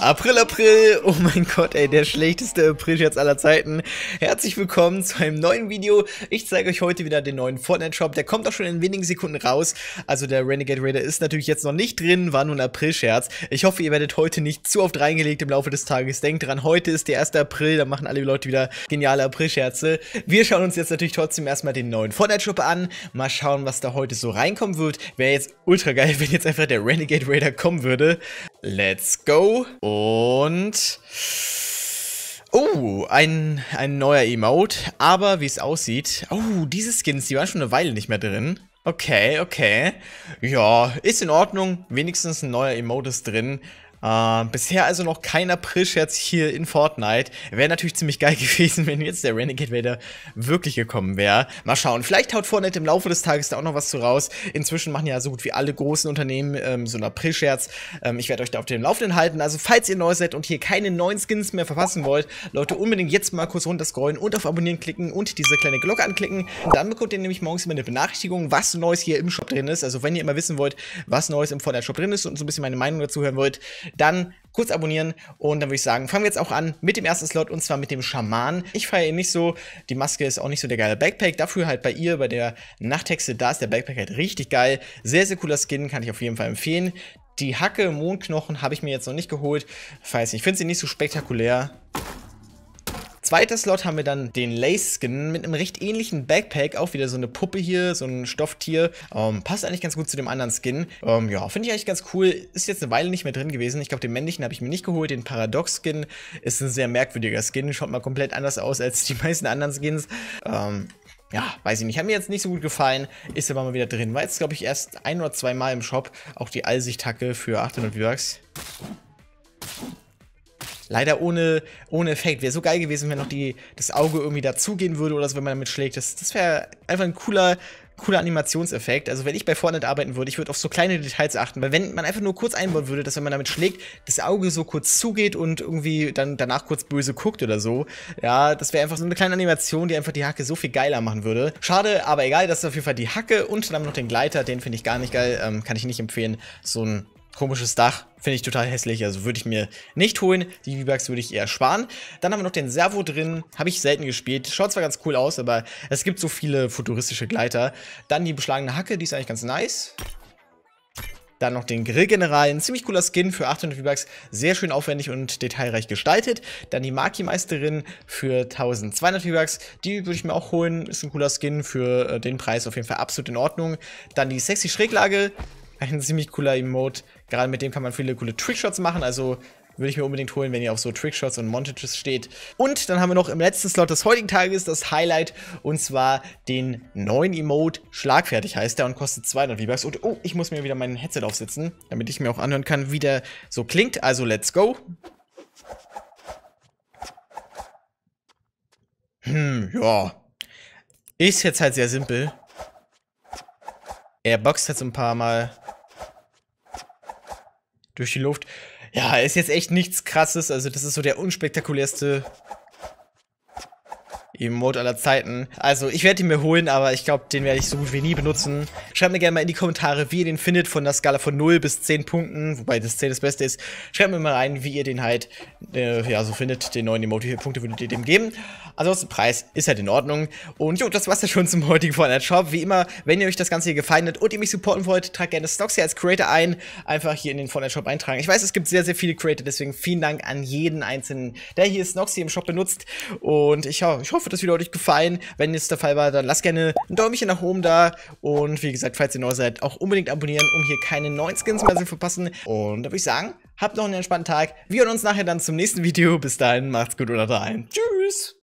April, April, oh mein Gott, ey, der schlechteste April-Scherz aller Zeiten. Herzlich willkommen zu einem neuen Video. Ich zeige euch heute wieder den neuen Fortnite-Shop. Der kommt auch schon in wenigen Sekunden raus. Also der Renegade Raider ist natürlich jetzt noch nicht drin, war nur ein April-Scherz. Ich hoffe, ihr werdet heute nicht zu oft reingelegt im Laufe des Tages. Denkt dran, heute ist der 1. April, da machen alle Leute wieder geniale April-Scherze. Wir schauen uns jetzt natürlich trotzdem erstmal den neuen Fortnite-Shop an. Mal schauen, was da heute so reinkommen wird. Wäre jetzt ultra geil, wenn jetzt einfach der Renegade Raider kommen würde. Let's go. Und oh, ein neuer Emote. Aber wie es aussieht. Oh, diese Skins, die waren schon eine Weile nicht mehr drin. Okay, okay. Ja, ist in Ordnung. Wenigstens ein neuer Emote ist drin. Bisher also noch kein April-Scherz hier in Fortnite. Wäre natürlich ziemlich geil gewesen, wenn jetzt der Renegade Raider wirklich gekommen wäre. Mal schauen, vielleicht haut Fortnite im Laufe des Tages da auch noch was zu raus. Inzwischen machen ja so gut wie alle großen Unternehmen so einen April-Scherz. Ich werde euch da auf dem Laufenden halten. Also falls ihr neu seid und hier keine neuen Skins mehr verpassen wollt, Leute, unbedingt jetzt mal kurz runterscrollen und auf Abonnieren klicken und diese kleine Glocke anklicken. Und dann bekommt ihr nämlich morgens immer eine Benachrichtigung, was Neues hier im Shop drin ist. Also wenn ihr immer wissen wollt, was Neues im Fortnite-Shop drin ist und so ein bisschen meine Meinung dazu hören wollt, dann kurz abonnieren und dann würde ich sagen, fangen wir jetzt auch an mit dem ersten Slot und zwar mit dem Schaman. Ich feiere ihn nicht so, die Maske ist auch nicht so der geile Backpack, dafür halt bei ihr, bei der Nachthexe, da ist der Backpack halt richtig geil. Sehr, sehr cooler Skin, kann ich auf jeden Fall empfehlen. Die Hacke, Mondknochen habe ich mir jetzt noch nicht geholt, weiß nicht, ich finde sie nicht so spektakulär. Zweiter Slot haben wir dann den Lace-Skin mit einem recht ähnlichen Backpack. Auch wieder so eine Puppe hier, so ein Stofftier. Passt eigentlich ganz gut zu dem anderen Skin. Ja, finde ich eigentlich ganz cool. Ist jetzt eine Weile nicht mehr drin gewesen. Ich glaube, den männlichen habe ich mir nicht geholt. Den Paradox-Skin ist ein sehr merkwürdiger Skin. Schaut mal komplett anders aus als die meisten anderen Skins. Ja, weiß ich nicht. Hat mir jetzt nicht so gut gefallen. Ist aber mal wieder drin. War jetzt, glaube ich, erst ein oder zwei Mal im Shop. Auch die Allsicht-Hacke für 800 V-Bucks. Leider ohne Effekt. Wäre so geil gewesen, wenn noch das Auge irgendwie dazugehen würde oder so, wenn man damit schlägt. Das wäre einfach ein cooler Animationseffekt. Also wenn ich bei Fortnite arbeiten würde, ich würde auf so kleine Details achten. Weil wenn man einfach nur kurz einbauen würde, dass wenn man damit schlägt, das Auge so kurz zugeht und irgendwie dann danach kurz böse guckt oder so. Ja, das wäre einfach so eine kleine Animation, die einfach die Hacke so viel geiler machen würde. Schade, aber egal. Das ist auf jeden Fall die Hacke und dann noch den Gleiter. Den finde ich gar nicht geil. Kann ich nicht empfehlen. So ein komisches Dach, finde ich total hässlich, also würde ich mir nicht holen. Die V-Bucks würde ich eher sparen. Dann haben wir noch den Servo drin, habe ich selten gespielt. Schaut zwar ganz cool aus, aber es gibt so viele futuristische Gleiter. Dann die beschlagene Hacke, die ist eigentlich ganz nice. Dann noch den Grillgeneral, ein ziemlich cooler Skin für 800 V-Bucks, sehr schön aufwendig und detailreich gestaltet. Dann die Maki-Meisterin für 1200 V-Bucks, die würde ich mir auch holen, ist ein cooler Skin für den Preis, auf jeden Fall absolut in Ordnung. Dann die sexy Schräglage, ein ziemlich cooler Emote, gerade mit dem kann man viele coole Trickshots machen, also würde ich mir unbedingt holen, wenn ihr auf so Trickshots und Montages steht. Und dann haben wir noch im letzten Slot des heutigen Tages das Highlight, und zwar den neuen Emote, Schlagfertig heißt der und kostet 200 V-Bucks. Und oh, ich muss mir wieder mein Headset aufsetzen, damit ich mir auch anhören kann, wie der so klingt. Also let's go. Ja. Ist jetzt halt sehr simpel. Er boxt jetzt ein paar Mal durch die Luft. Ja, ist jetzt echt nichts Krasses. Also das ist so der unspektakulärste Emote aller Zeiten. Also ich werde ihn mir holen, aber ich glaube, den werde ich so gut wie nie benutzen. Schreibt mir gerne mal in die Kommentare, wie ihr den findet, von der Skala von 0 bis 10 Punkten, wobei das 10 das Beste ist. Schreibt mir mal rein, wie ihr den halt, ja, so findet, den neuen Emote. Wie viele Punkte würdet ihr dem geben? Ansonsten, Preis ist halt in Ordnung. Und jo, das war's ja schon zum heutigen Fortnite Shop. Wie immer, wenn ihr euch das Ganze hier gefallen hat und ihr mich supporten wollt, tragt gerne Snoxy als Creator ein. Einfach hier in den Fortnite Shop eintragen. Ich weiß, es gibt sehr, sehr viele Creator, deswegen vielen Dank an jeden Einzelnen, der hier Snoxy im Shop benutzt. Und ich hoffe, das Video hat euch gefallen. Wenn es der Fall war, dann lasst gerne ein Däumchen nach oben da. Und wie gesagt, falls ihr neu seid, auch unbedingt abonnieren, um hier keine neuen Skins mehr zu verpassen. Und da würde ich sagen, habt noch einen entspannten Tag. Wir hören uns nachher dann zum nächsten Video. Bis dahin, macht's gut oder rein. Tschüss!